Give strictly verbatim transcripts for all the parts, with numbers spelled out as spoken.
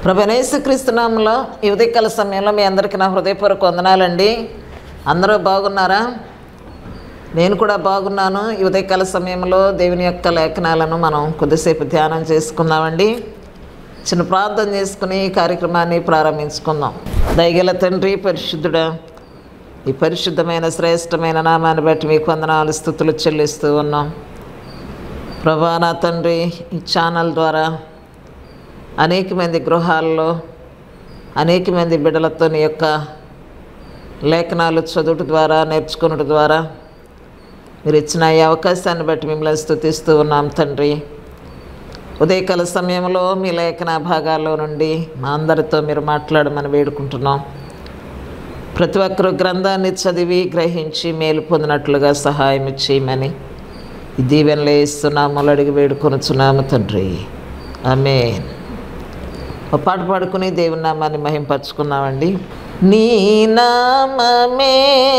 ప్రభువైన యేసుక్రీస్తు నామములో ఈ ఉదయకాల సమయంలో మీ అందరికీ నా హృదయపూర్వక వందనాలండి. అందరూ బాగున్నారా? నేను కూడా బాగున్నాను. ఈ ఉదయకాల సమయంలో దేవుని యొక్క లేఖనాలను మనం కొద్దిసేపు ధ్యానం చేసుకుందామండి. చిన్న ప్రార్థన చేసుకుని ఈ కార్యక్రమాన్ని ప్రారంభించుకుందాం. దయగల తండ్రి, పరిశుద్ధుడా, ఈ పరిశుద్ధమైన శ్రేష్టమైన నామాన్ని బట్టి మీకు వందనాలు స్తుతులు చెల్లిస్తూ ఉన్నాం. ప్రభా నా తండ్రి, ఈ ఛానల్ ద్వారా అనేక మంది గృహాల్లో అనేక మంది బిడ్డలతో నీ యొక్క లేఖనాలు చదువుట ద్వారా నేర్చుకున్నట ద్వారా మీరు ఇచ్చిన ఈ అవకాశాన్ని బట్టి మిమ్మల్ని స్తుతిస్తూ ఉన్నాం తండ్రి. ఉదయకాల సమయంలో మీ లేఖన భాగాల్లో నుండి మా అందరితో మీరు మాట్లాడమని వేడుకుంటున్నాం. ప్రతి ఒక్కరూ గ్రంథాన్ని చదివి గ్రహించి మేలు పొందినట్లుగా సహాయం చేయమని ఈ దీవెనలు ఇస్తున్నాము అడిగి వేడుకొనుచున్నాము తండ్రి. ఆమేన్. ఒక పాట పాడుకుని దేవుని నామాన్ని మహింపరచుకున్నామండి. నీ నామమే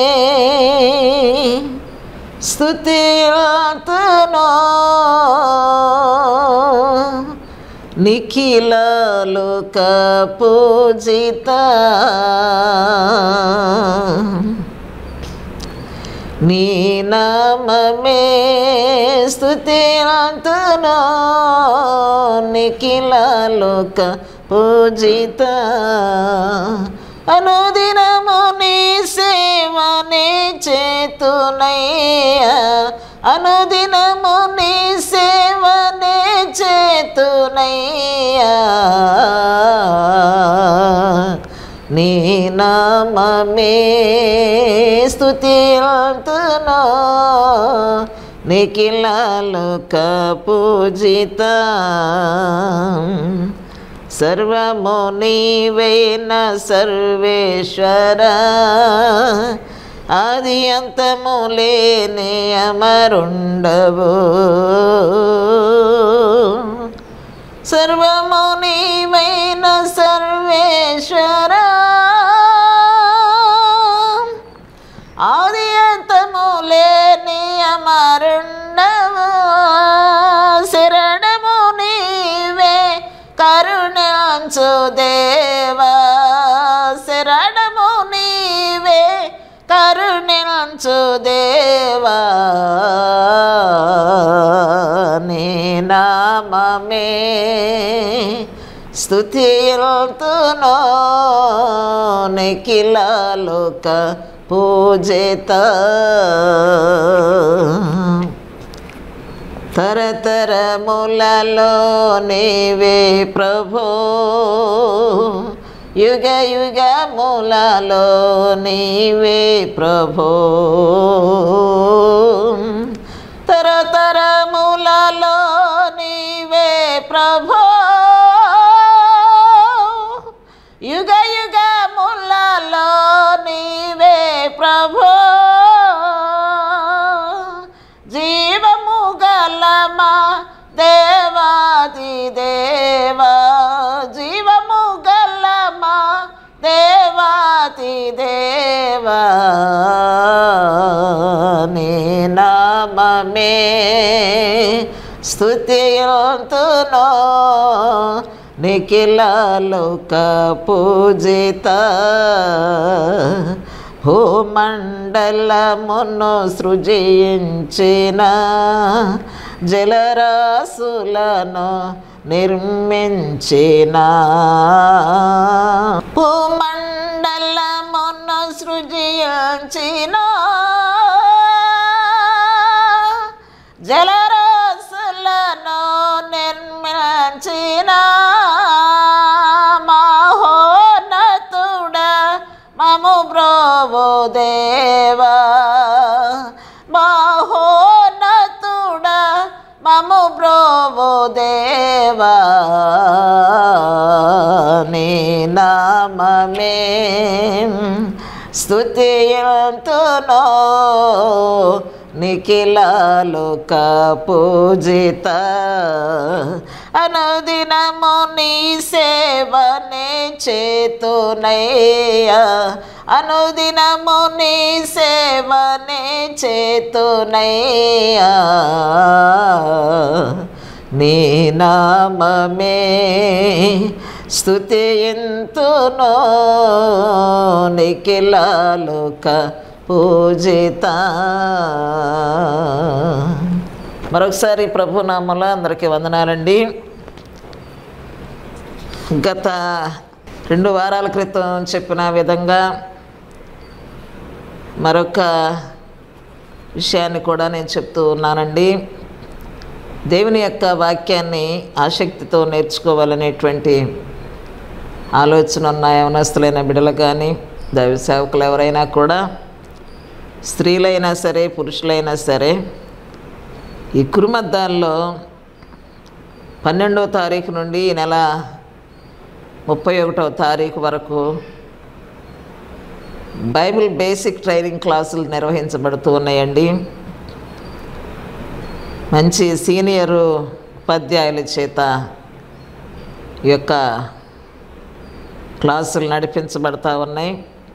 స్తుతియాతును నిఖిల లోక పూజిత, నీ నామమే స్తుతియాతును నిఖిల లోక పూజిత, అనుదినము నీ సేవనే చేతునయ్యా, అనుదినము నీ సేవనే చేతునయ్యా, నీ నామమే స్తుతియాతును నిఖిల లోక పూజిత, సర్వము నీవేన సర్వేశ్వర, ఆది అంతము లేని అమరుండవు, సర్వము నీవేన సర్వేశ్వర, ఆది అంతము లేని అమరుండవు, శరణము నీవే కరుణించు దేవా, శరణము నీవే కరుణించు దేవా, నీ నామమే స్తుతియాతును నిఖిల లోక పూజిత, తరతరములలో నీవే ప్రభో, యుగ యుగములలో నీవే ప్రభో, తరతరములలో నీవే ప్రభో, యుగ యుగములలో నీవే ప్రభో, జీవము గలమా దేవాది దేవా, జీవము గలమా దేవాది దేవా, నీ నామమే స్తుతియాతును నిఖిల లోక పూజిత, భూమండలమును సృజించిన జలరాశులను నిర్మించిన, భూమండలమును సృజించిన జలరాశులను నిర్మించిన మహోన్నతుడా మము బ్రోవు దేవా, మహోన్నతుడా మము బ్రోవు దేవా, నీ నామమే స్తుతియాతును నిఖిల లోక పూజిత, అనుదినము నీ సేవనే చేతునయ్యా, అనుదినము నీ సేవనే చేతునయ్యా, నీ నామమే స్తుతియంతునో నిఖిలాలోక పూజిత. మరొకసారి ప్రభునామములో అందరికీ వందనాలండి. గత రెండు వారాల క్రితం చెప్పిన విధంగా మరొక విషయాన్ని కూడా నేను చెప్తూ ఉన్నానండి. దేవుని యొక్క వాక్యాన్ని ఆసక్తితో నేర్చుకోవాలనేటువంటి ఆలోచన ఉన్న యవనస్తులైన బిడ్డలు కానీ దైవ సేవకులు ఎవరైనా కూడా, స్త్రీలైనా సరే పురుషులైనా సరే, ఈ కురుమద్దాల్లో పన్నెండవ తారీఖు నుండి ఈ నెల ముప్పై ఒకటవ తారీఖు వరకు బైబిల్ బేసిక్ ట్రైనింగ్ క్లాసులు నిర్వహించబడుతూ ఉన్నాయండి. మంచి సీనియరు ఉపాధ్యాయుల చేత ఈ యొక్క క్లాసులు నడిపించబడతా ఉన్నాయి.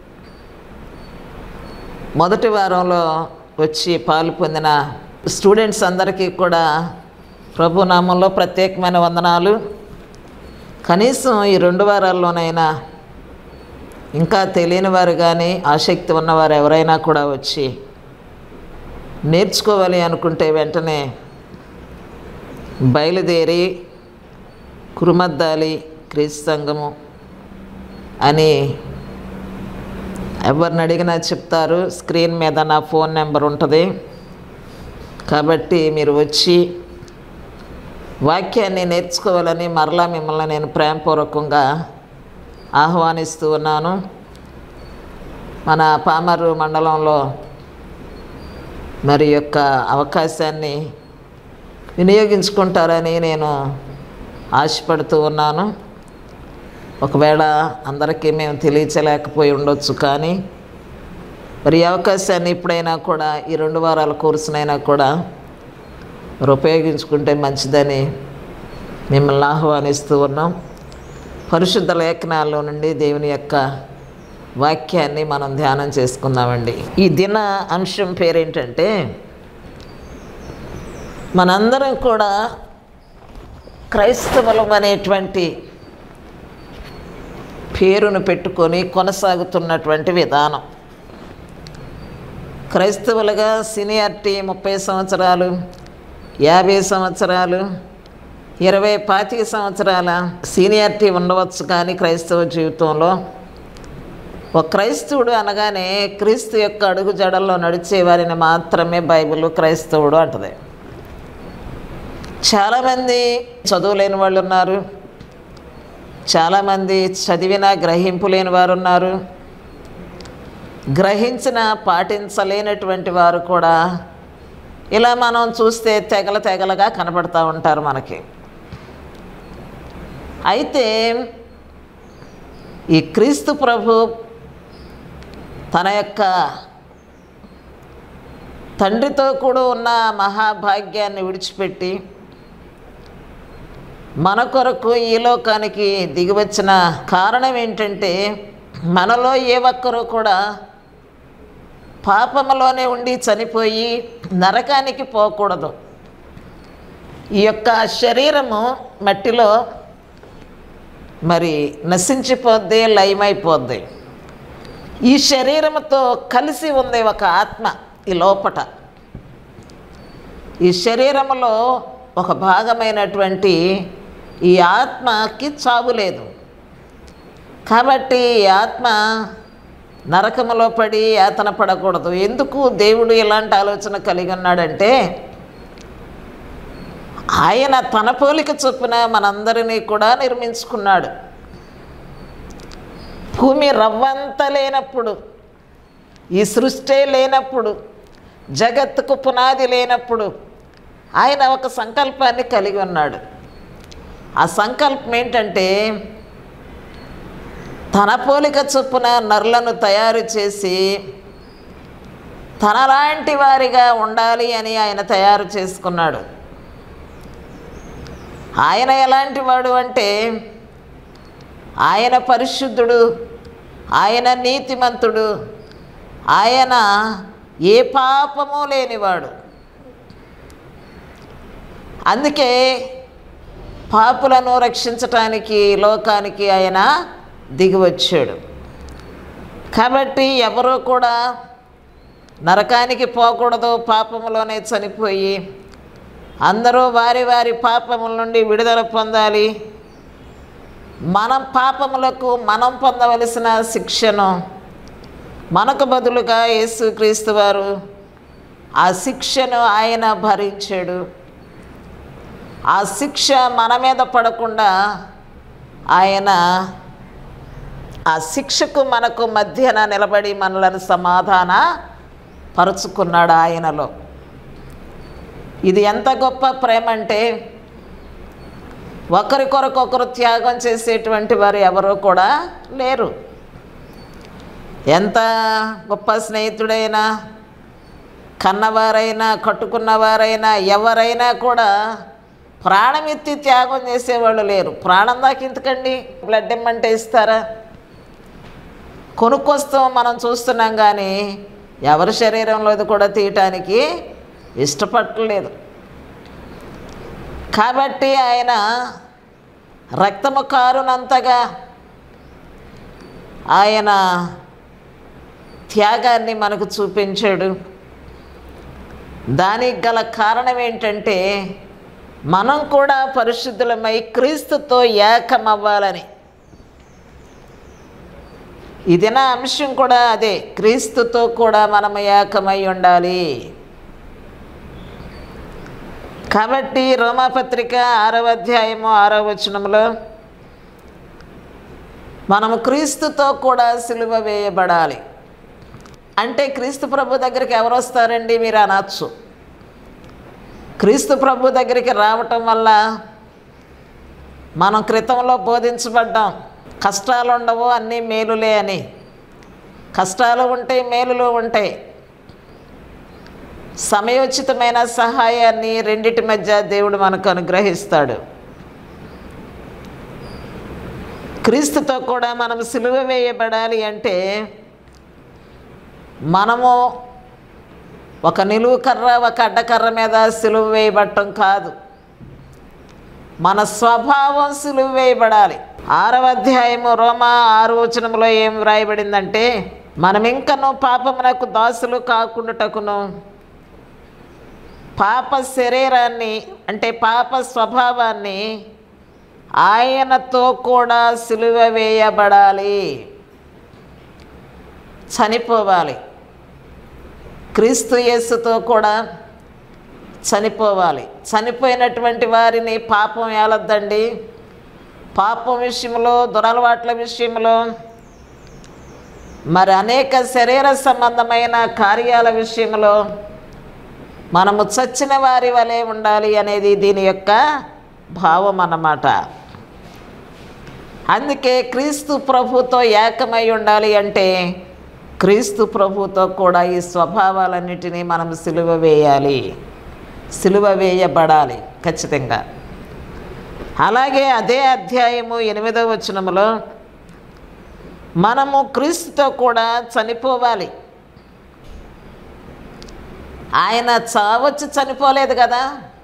మొదటి వారంలో వచ్చి పాలు పొందిన స్టూడెంట్స్ అందరికీ కూడా ప్రభునామంలో ప్రత్యేకమైన వందనాలు. కనీసం ఈ రెండు వారాల్లోనైనా ఇంకా తెలియని వారు కానీ ఆసక్తి ఉన్నవారు ఎవరైనా కూడా వచ్చి నేర్చుకోవాలి అనుకుంటే వెంటనే బయలుదేరి కురుమద్దాలి క్రీస్తు సంఘము అని ఎవరిని అడిగినా చెప్తారు. స్క్రీన్ మీద నా ఫోన్ నెంబర్ ఉంటుంది. కాబట్టి మీరు వచ్చి వాక్యాన్ని నేర్చుకోవాలని మరలా మిమ్మల్ని నేను ప్రేమపూర్వకంగా ఆహ్వానిస్తూ ఉన్నాను. మన పామరు మండలంలో మరి యొక్క అవకాశాన్ని వినియోగించుకుంటారని నేను ఆశపడుతూ ఉన్నాను. ఒకవేళ అందరికీ మేము తెలియచలేకపోయి ఉండొచ్చు, కానీ మరి ఈ అవకాశాన్ని ఇప్పుడైనా కూడా ఈ రెండు వారాల కోర్సునైనా కూడా మరి ఉపయోగించుకుంటే మంచిదని మిమ్మల్ని ఆహ్వానిస్తూ ఉన్నాం. పరిశుద్ధ లేఖనాల్లో నుండి దేవుని యొక్క వాక్యాన్ని మనం ధ్యానం చేసుకుందామండి. ఈ దిన అంశం పేరేంటంటే, మనందరం కూడా క్రైస్తవులం అనేటువంటి పేరును పెట్టుకొని కొనసాగుతున్నటువంటి విధానం. క్రైస్తవులుగా సీనియారిటీ ముప్పై సంవత్సరాలు, యాభై సంవత్సరాలు, ఇరవై పాతిక సంవత్సరాల సీనియారిటీ ఉండవచ్చు. కానీ క్రైస్తవ జీవితంలో ఒక క్రైస్తవుడు అనగానే క్రీస్తు యొక్క అడుగు జడల్లో నడిచే వారిని మాత్రమే బైబిల్ క్రైస్తవుడు అంటది. చాలామంది చదువు లేని వాళ్ళు ఉన్నారు, చాలామంది చదివిన గ్రహింపు లేని వారు ఉన్నారు, గ్రహించిన పాటించలేనటువంటి వారు కూడా ఇలా మనం చూస్తే తెగల తెగలగా కనపడుతూ ఉంటారు మనకి. అయితే ఈ క్రీస్తు ప్రభు తన యొక్క తండ్రితో కూడా ఉన్న మహాభాగ్యాన్ని విడిచిపెట్టి మన కొరకు ఈ లోకానికి దిగివచ్చిన కారణం ఏంటంటే, మనలో ఏ ఒక్కరూ కూడా పాపములోనే ఉండి చనిపోయి నరకానికి పోకూడదు. ఈ యొక్క శరీరము మట్టిలో మరి నశించిపోద్ది, లయమైపోద్ది. ఈ శరీరముతో కలిసి ఉంది ఒక ఆత్మ ఈ లోపట. ఈ శరీరములో ఒక భాగమైనటువంటి ఈ ఆత్మకి చావు లేదు. కాబట్టి ఈ ఆత్మ నరకములో పడి యాతన పడకూడదు. ఎందుకు దేవుడు ఇలాంటి ఆలోచన కలిగి ఉన్నాడంటే, ఆయన తన పోలిక చొప్పున మనందరినీ కూడా నిర్మించుకున్నాడు. భూమి రవ్వంత లేనప్పుడు, ఈ సృష్టి లేనప్పుడు, జగత్తుకు పునాది లేనప్పుడు ఆయన ఒక సంకల్పాన్ని కలిగి ఉన్నాడు. ఆ సంకల్పం ఏంటంటే, తన పోలిక చొప్పున నరులను తయారు చేసి తనలాంటి వారిగా ఉండాలి అని ఆయన తయారు చేసుకున్నాడు. ఆయన ఎలాంటి వాడు అంటే, ఆయన పరిశుద్ధుడు, ఆయన నీతిమంతుడు, ఆయన ఏ పాపము లేనివాడు. అందుకే పాపులను రక్షించటానికి లోకానికి ఆయన దిగివచ్చాడు. కాబట్టి ఎవరూ కూడా నరకానికి పోకూడదు, పాపములోనే చనిపోయి అందరూ వారి వారి పాపముల నుండి విడుదల పొందాలి. మనం పాపములకు మనం పొందవలసిన శిక్షను మనకు బదులుగా యేసుక్రీస్తు వారు ఆ శిక్షను ఆయన భరించాడు. ఆ శిక్ష మన మీద పడకుండా ఆయన ఆ శిక్షకు మనకు మధ్యన నిలబడి మనలను సమాధాన పరుచుకున్నాడు ఆయనలో. ఇది ఎంత గొప్ప ప్రేమ అంటే ఒకరి కొరకు ఒకరు త్యాగం చేసేటువంటి వారు ఎవరూ కూడా లేరు. ఎంత గొప్ప స్నేహితుడైనా, కన్నవారైనా, కట్టుకున్నవారైనా ఎవరైనా కూడా ప్రాణమెత్తి త్యాగం చేసేవాళ్ళు లేరు. ప్రాణం దాకా ఎందుకండి, బ్లడ్ ఇమ్మంటే ఇస్తారా? కొనుక్కొస్తాం మనం చూస్తున్నాం, కానీ ఎవరి శరీరంలోది కూడా తీయటానికి ఇష్టపడలేదు. కాబట్టి ఆయన రక్తము కారునంతగా ఆయన త్యాగాన్ని మనకు చూపించాడు. దానికి గల కారణం ఏంటంటే మనం కూడా పరిశుద్ధులమై క్రీస్తుతో ఏకమవ్వాలని. ఇది నా అంశం కూడా అదే, క్రీస్తుతో కూడా మనం ఏకమై ఉండాలి. కాబట్టి రోమాపత్రిక ఆరవ అధ్యాయము ఆరవ వచనంలో మనము క్రీస్తుతో కూడా సిలువ వేయబడాలి అంటే క్రీస్తు ప్రభు దగ్గరికి ఎవరు వస్తారండి మీరు అనొచ్చు. క్రీస్తు ప్రభు దగ్గరికి రావటం వల్ల మనం క్రితంలో బోధించబడ్డాం, కష్టాలు ఉండవు అన్నీ మేలులే అని. కష్టాలు ఉంటాయి, మేలులు ఉంటాయి. సమయోచితమైన సహాయాన్ని రెండిటి మధ్య దేవుడు మనకు అనుగ్రహిస్తాడు. క్రీస్తుతో కూడా మనం సిలువ వేయబడాలి అంటే మనము ఒక నిలువు కర్ర ఒక అడ్డకర్ర మీద సిలువ వేయబడటం కాదు, మన స్వభావం సిలువ వేయబడాలి. ఆరవ అధ్యాయము రోమా ఆరు వచనంలో ఏం వ్రాయబడిందంటే మనం ఇంకనూ పాపమునకు దాసులు కాకుండాటకును పాప శరీరాన్ని అంటే పాప స్వభావాన్ని ఆయనతో కూడా సిలువ వేయబడాలి, చనిపోవాలి. క్రీస్తు యేసుతో కూడా చనిపోవాలి. చనిపోయినటువంటి వారిని పాపం ఏలొద్దండి. పాపం విషయంలో, దురలవాట్ల విషయంలో, మరి అనేక శరీర సంబంధమైన కార్యాల విషయంలో మనము చచ్చిన వారి వలె ఉండాలి అనేది దీని యొక్క భావం అన్నమాట. అందుకే క్రీస్తు ప్రభుతో ఏకమై ఉండాలి అంటే క్రీస్తు ప్రభుతో కూడా ఈ స్వభావాలన్నిటినీ మనం సిలువ వేయాలి, సిలువ వేయబడాలి ఖచ్చితంగా. అలాగే అదే అధ్యాయము ఎనిమిదవ వచనములో మనము క్రీస్తుతో కూడా చనిపోవాలి. ఆయన చావొచ్చి చనిపోలేదు కదా,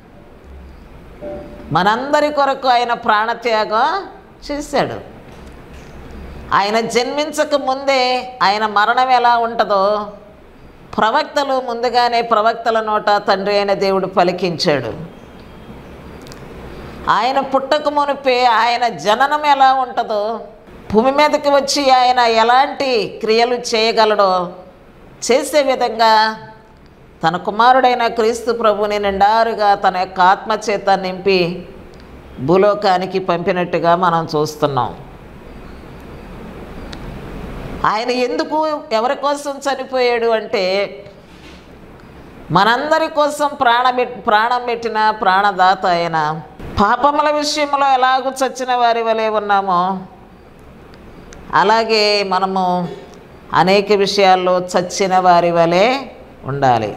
మనందరి కొరకు ఆయన ప్రాణత్యాగం చేశాడు. ఆయన జన్మించక ముందే ఆయన మరణం ఎలా ఉంటుందో ప్రవక్తలు ముందుగానే ప్రవక్తల నోట తండ్రి అయిన దేవుడు పలికించాడు. ఆయన పుట్టక మునిపే ఆయన జననం ఎలా ఉంటుందో, భూమి మీదకి వచ్చి ఆయన ఎలాంటి క్రియలు చేయగలడో చేసే విధంగా తన కుమారుడైన క్రీస్తు ప్రభుని నిండారుగా తన యొక్క ఆత్మచేత నింపి భూలోకానికి పంపినట్టుగా మనం చూస్తున్నాం. ఆయన ఎందుకు ఎవరి కోసం చనిపోయాడు అంటే మనందరి కోసం ప్రాణ ప్రాణం పెట్టిన ప్రాణదాత ఆయన. పాపముల విషయంలో ఎలాగూ చచ్చిన వారి వలె ఉన్నామో అలాగే మనము అనేక విషయాల్లో చచ్చిన వారి వలె ఉండాలి.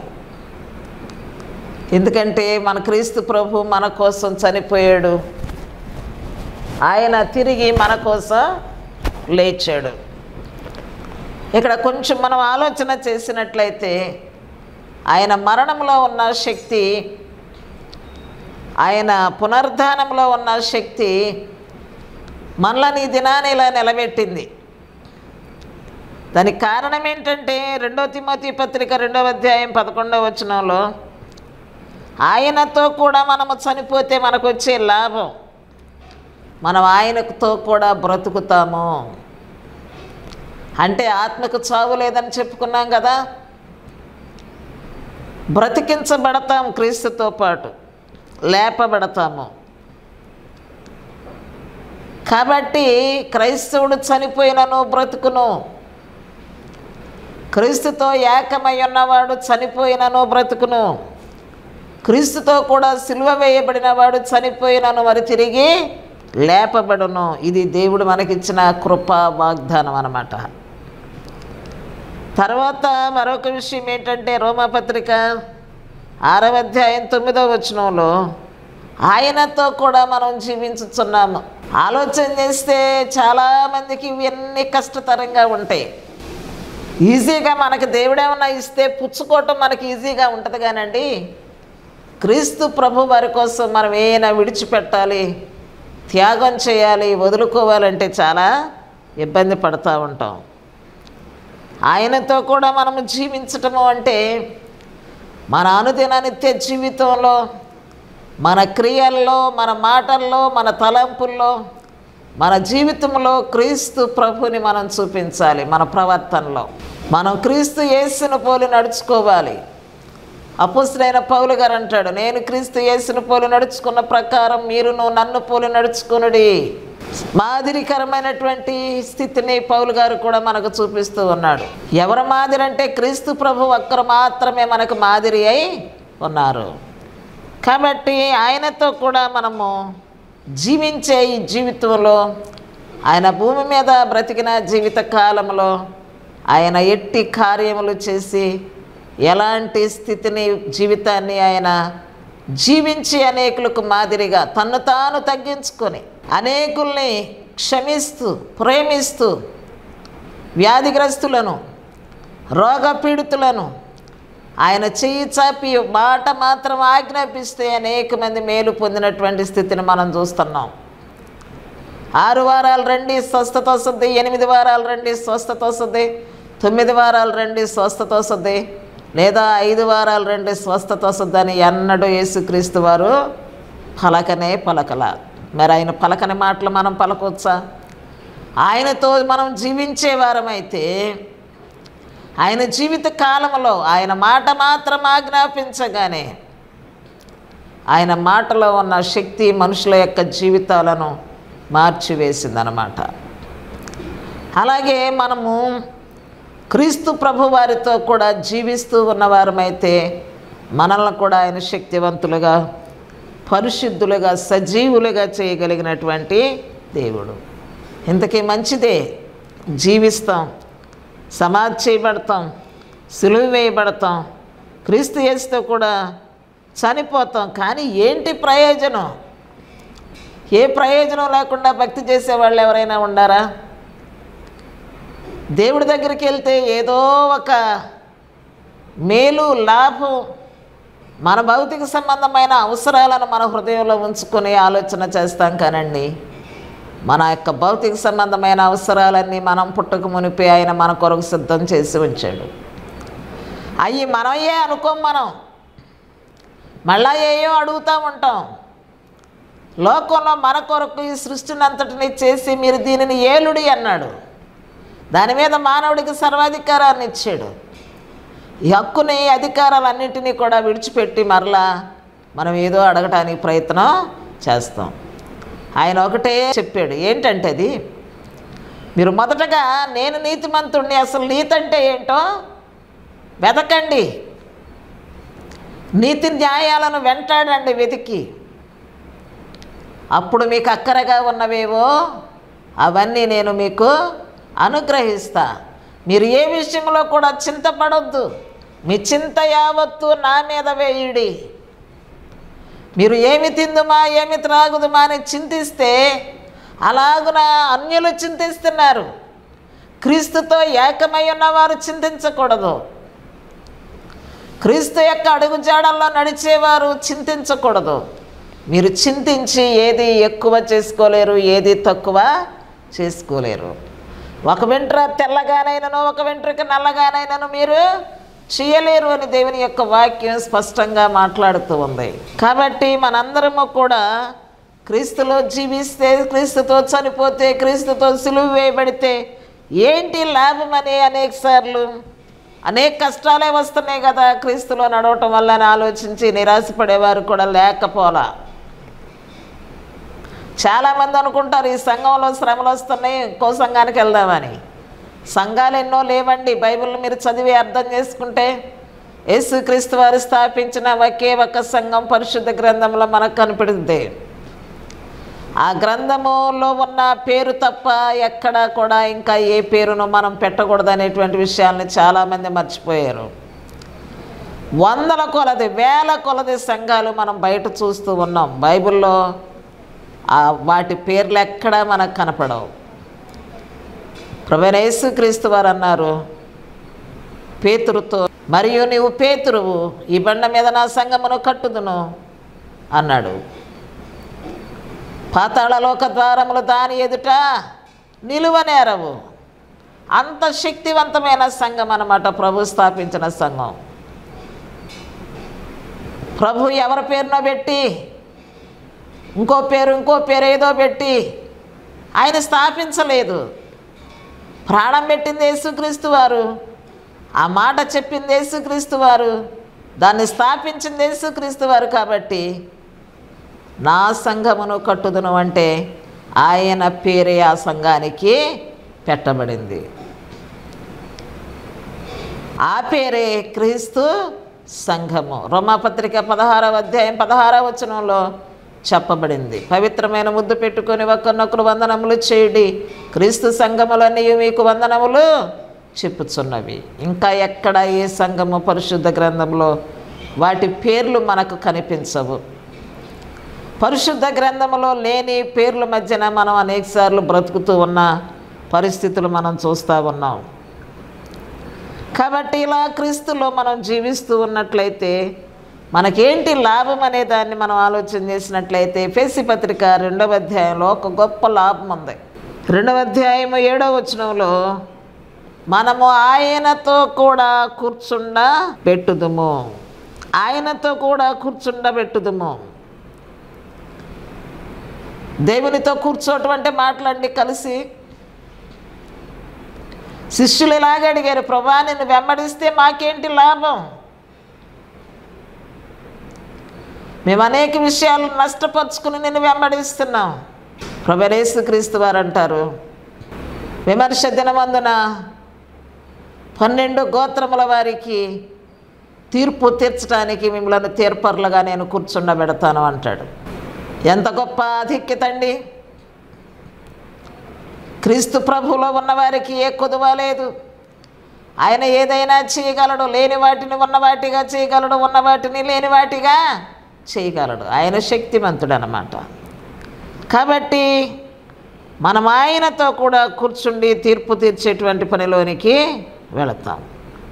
ఎందుకంటే మన క్రీస్తు ప్రభు మన కోసం చనిపోయాడు, ఆయన తిరిగి మన కోసం లేచాడు. ఇక్కడ కొంచెం మనం ఆలోచన చేసినట్లయితే ఆయన మరణంలో ఉన్న శక్తి ఆయన పునరుద్ధానంలో ఉన్న శక్తి మనల్ని ఈ దినాన్ని ఇలా నిలబెట్టింది. దానికి కారణం ఏంటంటే రెండో తిమోతి పత్రిక రెండవ అధ్యాయం పదకొండవ వచనంలో ఆయనతో కూడా మనము చనిపోతే మనకు వచ్చే లాభం, మనం ఆయనతో కూడా బ్రతుకుతాము. అంటే ఆత్మకు చావు లేదని చెప్పుకున్నాం కదా, బ్రతికించబడతాం, క్రీస్తుతో పాటు లేపబడతాము. కాబట్టి క్రైస్తవుడు చనిపోయినను బ్రతుకును, క్రీస్తుతో ఏకమై ఉన్నవాడు చనిపోయినను బ్రతుకును, క్రీస్తుతో కూడా సిలువ వేయబడిన వాడు చనిపోయినను మరి తిరిగి లేపబడును. ఇది దేవుడు మనకిచ్చిన కృపా వాగ్దానం అన్నమాట. తర్వాత మరొక విషయం ఏంటంటే రోమాపత్రిక ఆరవ అధ్యాయం తొమ్మిదవ వచనంలో ఆయనతో కూడా మనం జీవించుచున్నాము. ఆలోచన చేస్తే చాలామందికి ఇవన్నీ కష్టతరంగా ఉంటాయి. ఈజీగా మనకి దేవుడేమన్నా ఇస్తే పుచ్చుకోవటం మనకి ఈజీగా ఉంటుంది కానండి, క్రీస్తు ప్రభు వారి కోసం మనం ఏమైనా విడిచిపెట్టాలి, త్యాగం చేయాలి, వదులుకోవాలంటే చాలా ఇబ్బంది పడుతూ ఉంటాం. ఆయనతో కూడా మనము జీవించటము అంటే మన అనుదిన నిత్య జీవితంలో, మన క్రియల్లో, మన మాటల్లో, మన తలంపుల్లో, మన జీవితంలో క్రీస్తు ప్రభుని మనం చూపించాలి. మన ప్రవర్తనలో మనం క్రీస్తు యేసును పోలి నడుచుకోవాలి. అపోస్తలుడైన పౌలు గారు అంటాడు, నేను క్రీస్తు యేసును పోలి నడుచుకున్న ప్రకారం మీరును నన్ను పోలి నడుచుకునుడి. మాదిరికరమైనటువంటి స్థితిని పౌలు గారు కూడా మనకు చూపిస్తూ ఉన్నాడు. ఎవరు మాదిరి అంటే క్రీస్తు ప్రభు ఒక్కరు మాత్రమే మనకు మాదిరి అయి ఉన్నారు. కాబట్టి ఆయనతో కూడా మనము జీవించే ఈ జీవితంలో, ఆయన భూమి మీద బ్రతికిన జీవిత కాలంలో ఆయన ఎట్టి కార్యములు చేసి ఎలాంటి స్థితిని, జీవితాన్ని ఆయన జీవించి అనేకులకు మాదిరిగా తన్ను తాను తగ్గించుకొని అనేకుల్ని క్షమిస్తూ ప్రేమిస్తూ వ్యాధిగ్రస్తులను, రోగపీడితులను ఆయన చెయ్యి చాపి మాట మాత్రం ఆజ్ఞాపిస్తే అనేక మంది మేలు పొందినటువంటి స్థితిని మనం చూస్తున్నాం. ఆరు వారాలు రండి స్వస్థత వస్తుంది, ఎనిమిది వారాలు రండి స్వస్థత వస్తుంది, తొమ్మిది వారాలు రండి స్వస్థత వస్తుంది, లేదా ఐదు వారాలు రండి స్వస్థత వస్తుందని ఎన్నడూ యేసుక్రీస్తు వారు పలకనే పలకల. మరి ఆయన పలకని మాటలు మనం పలకొచ్చా? ఆయనతో మనం జీవించే వారమైతే ఆయన జీవిత కాలంలో ఆయన మాట మాత్రం ఆజ్ఞాపించగానే ఆయన మాటలో ఉన్న శక్తి మనుషుల యొక్క జీవితాలను మార్చివేసిందనమాట. అలాగే మనము క్రీస్తు ప్రభు వారితో కూడా జీవిస్తూ ఉన్నవారమైతే మనల్ని కూడా ఆయన శక్తివంతులుగా, పరిశుద్ధులుగా, సజీవులుగా చేయగలిగినటువంటి దేవుడు. ఇంతకీ మంచిదే, జీవిస్తాం, సమాధి చేయబడతాం, సిలువ వేయబడతాం, క్రీస్తు యేసుతో కూడా చనిపోతాం. కానీ ఏంటి ప్రయోజనం? ఏ ప్రయోజనం లేకుండా భక్తి చేసేవాళ్ళు ఎవరైనా ఉండారా? దేవుడి దగ్గరికి వెళ్తే ఏదో ఒక మేలు, లాభం, మన భౌతిక సంబంధమైన అవసరాలను మన హృదయంలో ఉంచుకొని ఆలోచన చేస్తాం కానండి, మన యొక్క భౌతిక సంబంధమైన అవసరాలన్నీ మనం పుట్టక మునిపే ఆయన మన కొరకు సిద్ధం చేసి ఉంచాడు. అవి మనమే అనుకోం, మనం మళ్ళా ఏయో అడుగుతూ ఉంటాం. లోకంలో మన కొరకు ఈ సృష్టిని అంతటిని చేసి మీరు దీనిని ఏలుడి అన్నాడు. దాని మీద మానవుడికి సర్వాధికారాన్ని ఇచ్చాడు. ఈ హక్కుని, అధికారాలన్నింటినీ కూడా విడిచిపెట్టి మరలా మనం ఏదో అడగటానికి ప్రయత్నం చేస్తాం. ఆయన ఒకటే చెప్పాడు, ఏంటంటే అది, మీరు మొదటగా నేను నీతిమంతుడిని, అసలు నీతి అంటే ఏంటో వెతకండి, నీతి న్యాయాలను వెంటాడండి వెతికి, అప్పుడు మీకు అక్కరగా ఉన్నవేవో అవన్నీ నేను మీకు అనుగ్రహిస్తా. మీరు ఏ విషయంలో కూడా చింతపడొద్దు, మీ చింత యావత్తు నా మీద వేయుడి. మీరు ఏమి తిందుమా, ఏమి త్రాగుదుమా అని చింతిస్తే అలాగున అన్యులు చింతిస్తున్నారు. క్రీస్తుతో ఏకమై ఉన్నవారు చింతించకూడదు. క్రీస్తు యొక్క అడుగుజాడల్లో నడిచేవారు చింతించకూడదు. మీరు చింతించి ఏది ఎక్కువ చేసుకోలేరు, ఏది తక్కువ చేసుకోలేరు. ఒక వెంట్ర తెల్లగానైనను ఒక వెంట్రుక నల్లగానైనను మీరు చేయలేరు అని దేవుని యొక్క వాక్యం స్పష్టంగా మాట్లాడుతూ ఉంది. కాబట్టి మనందరము కూడా క్రీస్తులో జీవిస్తే, క్రీస్తుతో చనిపోతే, క్రీస్తుతో సిలువ వేయబడితే ఏంటి లాభం అని అనేక సార్లు అనేక కష్టాలే వస్తున్నాయి కదా క్రీస్తులో నడవటం వల్ల అని ఆలోచించి నిరాశపడేవారు కూడా లేకపోలా. చాలామంది అనుకుంటారు ఈ సంఘంలో శ్రమలు వస్తున్నాయి, ఇంకో సంఘానికి వెళ్దామని. సంఘాలు ఎన్నో లేవండి. బైబిల్ మీరు చదివి అర్థం చేసుకుంటే యేసుక్రీస్తు వారు స్థాపించిన ఒకే ఒక సంఘం పరిశుద్ధ గ్రంథంలో మనకు కనిపెడుతుంది. ఆ గ్రంథములో ఉన్న పేరు తప్ప ఎక్కడా కూడా ఇంకా ఏ పేరును మనం పెట్టకూడదు అనేటువంటి విషయాల్ని చాలామంది మర్చిపోయారు. వందల కొలది వేల కొలది సంఘాలు మనం బయట చూస్తూ ఉన్నాం. బైబిల్లో వాటి పేర్లు ఎక్కడా మనకు కనపడవు. ప్రభువైన యేసుక్రీస్తు వారు అన్నారు పేతురుతో, మరియు నీవు పేతురువు, ఈ బండ మీద నా సంఘమును కట్టుదును అన్నాడు. పాతాళలోక ద్వారములు దాని ఎదుట నిలువనేరవు. అంత శక్తివంతమైన సంఘం అన్నమాట ప్రభు స్థాపించిన సంఘం. ప్రభు ఎవరి పేరునో పెట్టి, ఇంకో పేరు ఇంకో పేరు ఏదో పెట్టి ఆయన స్థాపించలేదు. ప్రాణం పెట్టింది యేసుక్రీస్తు వారు, ఆ మాట చెప్పింది యేసుక్రీస్తు వారు, దాన్ని స్థాపించింది యేసుక్రీస్తు వారు. కాబట్టి నా సంఘమును కట్టుదును అంటే ఆయన పేరే ఆ సంఘానికి పెట్టబడింది. ఆ పేరే క్రీస్తు సంఘము. రోమాపత్రిక పదహారవ అధ్యాయం పదహారవ వచనంలో చెప్పబడింది, పవిత్రమైన ముద్దు పెట్టుకొని ఒకరినొకరు వందనములు చేయుడి, క్రీస్తు సంఘములన్నీ మీకు వందనములు చెప్పుచున్నవి. ఇంకా ఎక్కడ ఏ సంఘము పరిశుద్ధ గ్రంథంలో వాటి పేర్లు మనకు కనిపించవు. పరిశుద్ధ గ్రంథములో లేని పేర్ల మధ్యన మనం అనేకసార్లు బ్రతుకుతూ ఉన్న పరిస్థితులు మనం చూస్తూ ఉన్నాం. కాబట్టి ఇలా క్రీస్తులో మనం జీవిస్తూ ఉన్నట్లయితే మనకేంటి లాభం అనే దాన్ని మనం ఆలోచన చేసినట్లయితే ఎఫెసీ పత్రిక రెండవ అధ్యాయంలో ఒక గొప్ప లాభం ఉంది. రెండవ అధ్యాయం ఏడవ వచనంలో మనము ఆయనతో కూడా కూర్చుండ పెట్టుదుము, ఆయనతో కూడా కూర్చుండ పెట్టుదుము. దేవునితో కూర్చోవటం అంటే మాట్లాడి కలిసి. శిష్యులు ఇలాగే అడిగారు, ప్రభా నిన్ను వెంబడిస్తే మాకేంటి లాభం? మేము అనేక విషయాలు నష్టపరుచుకుని నిన్ను వెంబడిస్తున్నాం. ప్రభువైన యేసుక్రీస్తు వారు అంటారు, విమర్శ దినమందున పన్నెండు గోత్రముల వారికి తీర్పు తీర్చడానికి మిమ్మల్ని తీర్పర్లుగా నేను కూర్చుండబెడతాను అంటాడు. ఎంత గొప్ప ఆధిక్యత అండి! క్రీస్తు ప్రభువులో ఉన్నవారికి ఏ కొదువ లేదు. ఆయన ఏదైనా చేయగలడు, లేని వాటిని ఉన్నవాటిగా చేయగలడు, ఉన్న వాటిని లేని వాటిగా చేయగలడు. ఆయన శక్తిమంతుడు అన్నమాట. కాబట్టి మనం ఆయనతో కూడా కూర్చుండి తీర్పు తీర్చేటువంటి పనిలోనికి వెళతాం.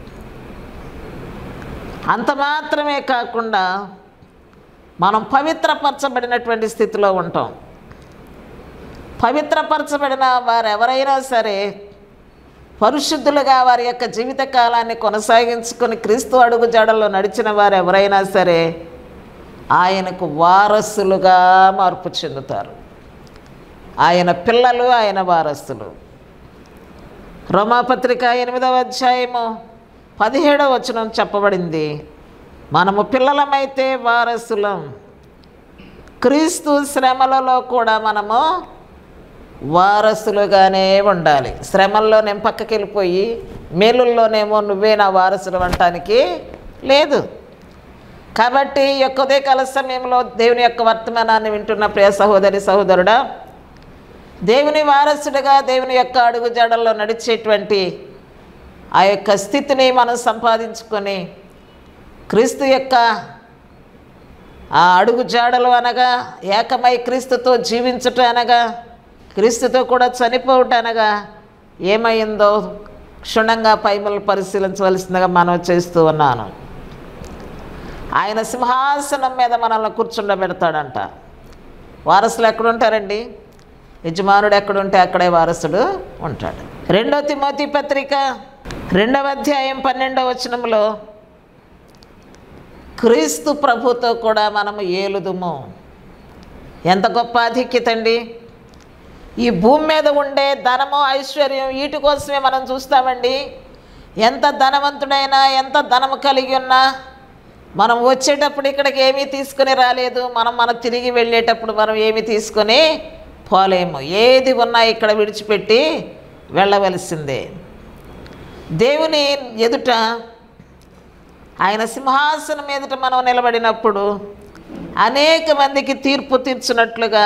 అంత మాత్రమే కాకుండా మనం పవిత్రపరచబడినటువంటి స్థితిలో ఉంటాం. పవిత్రపరచబడిన వారు ఎవరైనా సరే పరిశుద్ధులుగా వారి యొక్క జీవిత కాలాన్ని కొనసాగించుకొని క్రీస్తు అడుగు జాడల్లో నడిచిన వారు ఎవరైనా సరే ఆయనకు వారసులుగా మార్పు చెందుతారు. ఆయన పిల్లలు, ఆయన వారసులు. రోమాపత్రిక ఎనిమిదవ అధ్యాయము పదిహేడవ వచనం చెప్పబడింది, మనము పిల్లలమైతే వారసులం, క్రీస్తు శ్రమలలో కూడా మనము వారసులుగానే ఉండాలి. శ్రమల్లో నేను పక్కకి వెళ్ళిపోయి మేలుల్లోనేమో నువ్వే నా వారసులు అనటానికి లేదు. కాబట్టి ఈ యొక్క ఉదయకాల సమయంలో దేవుని యొక్క వర్తమానాన్ని వింటున్న ప్రియ సహోదరి సహోదరుడా, దేవుని వారసుడిగా దేవుని యొక్క అడుగు జాడల్లో నడిచేటువంటి ఆ యొక్క స్థితిని మనం సంపాదించుకొని క్రీస్తు యొక్క ఆ అడుగు జాడలు అనగా ఏకమై క్రీస్తుతో జీవించుట అనగా క్రీస్తుతో కూడా చనిపోవుట అనగా ఏమైందో క్షుణ్ణంగా పైమలు పరిశీలించవలసిందిగా మనం చేస్తూ ఉన్నాను. ఆయన సింహాసనం మీద మనల్ని కూర్చుండబెడతాడంట. వారసులు ఎక్కడుంటారండి? యజమానుడు ఎక్కడుంటే అక్కడే వారసుడు ఉంటాడు. రెండో తిమోతి పత్రిక రెండవ అధ్యాయం పన్నెండవ వచనంలో క్రీస్తు ప్రభుతో కూడా మనము ఏలుదుము. ఎంత గొప్ప ఆధిక్యత అండి! ఈ భూమి మీద ఉండే ధనము, ఐశ్వర్యం వీటి కోసమే మనం చూస్తామండి. ఎంత ధనవంతుడైనా, ఎంత ధనము కలిగి ఉన్నా మనం వచ్చేటప్పుడు ఇక్కడికి ఏమీ తీసుకుని రాలేదు. మనం మనం తిరిగి వెళ్ళేటప్పుడు మనం ఏమీ తీసుకొని పోలేము. ఏది ఉన్నా ఇక్కడ విడిచిపెట్టి వెళ్ళవలసిందే. దేవుని ఎదుట, ఆయన సింహాసనం ఎదుట మనం నిలబడినప్పుడు అనేక మందికి తీర్పు తీర్చున్నట్లుగా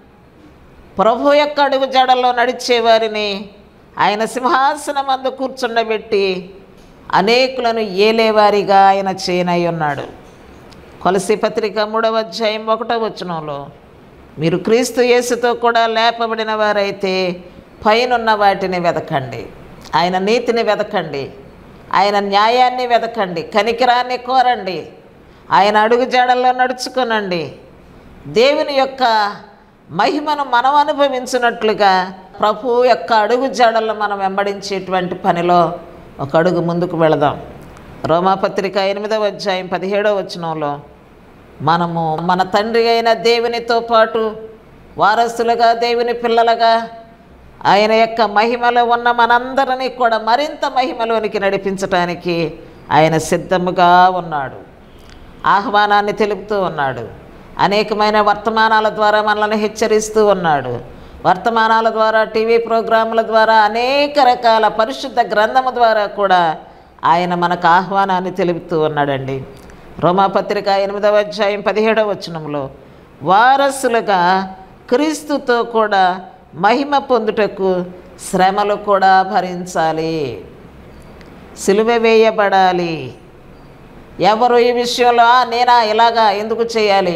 ప్రభు యొక్క అడుగు జాడల్లో నడిచేవారిని ఆయన సింహాసనం అందు కూర్చుండబెట్టి అనేకులను ఏలేవారిగా ఆయన చేయనై ఉన్నాడు. కొలసీ పత్రిక మూడవ అధ్యాయం ఒకటో వచనంలో మీరు క్రీస్తు యేసుతో కూడా లేపబడిన వారైతే పైనున్న వాటిని వెతకండి, ఆయన నీతిని వెతకండి, ఆయన న్యాయాన్ని వెతకండి, కనికరాన్ని కోరండి, ఆయన అడుగు జాడల్లో నడుచుకునండి. దేవుని యొక్క మహిమను మనం అనుభవించినట్లుగా ప్రభు యొక్క అడుగు జాడల్లో మనం వెంబడించేటువంటి పనిలో ఒక అడుగు ముందుకు వెళదాం. రోమాపత్రిక ఎనిమిదవ అధ్యాయం పదిహేడవ వచనంలో మనము మన తండ్రి అయిన దేవునితో పాటు వారసులుగా, దేవుని పిల్లలుగా ఆయన యొక్క మహిమలో ఉన్న మనందరినీ కూడా మరింత మహిమలోనికి నడిపించడానికి ఆయన సిద్ధముగా ఉన్నాడు. ఆహ్వానాన్ని తెలుపుతూ ఉన్నాడు. అనేకమైన వర్తమానాల ద్వారా మనల్ని హెచ్చరిస్తూ ఉన్నాడు. వర్తమానాల ద్వారా, టీవీ ప్రోగ్రాముల ద్వారా, అనేక రకాల పరిశుద్ధ గ్రంథము ద్వారా కూడా ఆయన మనకు ఆహ్వానాన్ని తెలుపుతూ ఉన్నాడండి. రోమాపత్రిక ఎనిమిదవ అధ్యాయం పదిహేడవ వచనంలో వారసులుగా క్రీస్తుతో కూడా మహిమ పొందుటకు శ్రమలు కూడా భరించాలి, సిలువ వేయబడాలి. ఎవరు ఈ విషయంలో నేనా ఇలాగా ఎందుకు చేయాలి,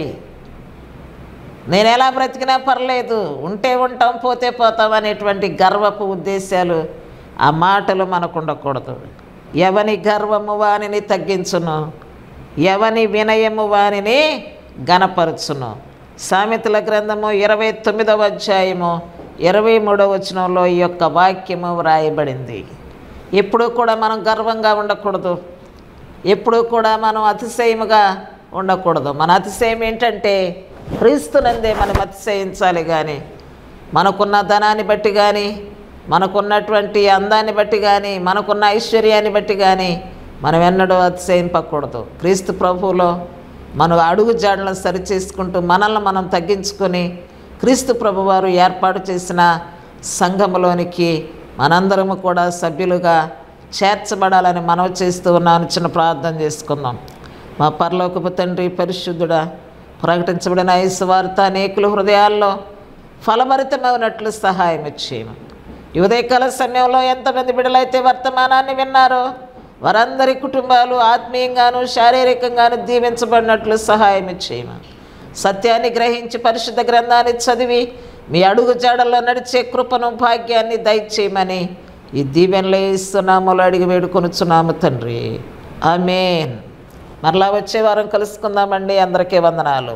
నేను ఎలా బ్రతికినా పర్లేదు, ఉంటే ఉంటాం పోతే పోతాం అనేటువంటి గర్వపు ఉద్దేశాలు, ఆ మాటలు మనకు ఉండకూడదు. ఎవని గర్వము వానిని తగ్గించును, ఎవని వినయము వానిని గణపరచును. సామెతల గ్రంథము ఇరవై తొమ్మిదవ అధ్యాయము ఇరవై మూడవ వచనంలో ఈ యొక్క వాక్యము వ్రాయబడింది. ఎప్పుడూ కూడా మనం గర్వంగా ఉండకూడదు, ఎప్పుడూ కూడా మనం అతిశయముగా ఉండకూడదు. మన అతిశయం ఏంటంటే క్రీస్తునందే మనం అతిశయించాలి. కానీ మనకున్న ధనాన్ని బట్టి కానీ, మనకున్నటువంటి అందాన్ని బట్టి కానీ, మనకున్న ఐశ్వర్యాన్ని బట్టి కానీ మనం ఎన్నడూ అతిశయింపకూడదు. క్రీస్తు ప్రభువులో మనం అడుగు జాడలను సరిచేసుకుంటూ మనల్ని మనం తగ్గించుకొని క్రీస్తు ప్రభువారు ఏర్పాటు చేసిన సంఘములోనికి మనందరము కూడా సభ్యులుగా చేర్చబడాలని మనవి చేస్తూ ఉన్నాను. చిన్న ప్రార్థన చేసుకుందాం. మా పరలోకపు తండ్రి, పరిశుద్ధుడా, ప్రకటించబడిన ఈ సువార్త అనేకుల హృదయాల్లో ఫలభరితమైనట్లు సహాయం ఇచ్చేయము. ఈ ఉదయకాల సమయంలో ఎంతమంది బిడ్డలైతే వర్తమానాన్ని విన్నారో వారందరి కుటుంబాలు ఆత్మీయంగాను శారీరకంగాను దీవించబడినట్లు సహాయం ఇచ్చేయము. సత్యాన్ని గ్రహించి పరిశుద్ధ గ్రంథాన్ని చదివి మీ అడుగు జాడల్లో నడిచే కృపను, భాగ్యాన్ని దయచేయమని ఈ దీవెనలు ఇస్తున్నాములు అడిగి వేడుకొనుచున్నాము తండ్రి. ఆమేన్. మరలా వచ్చే వారం కలుసుకుందామండి. అందరికీ వందనాలు.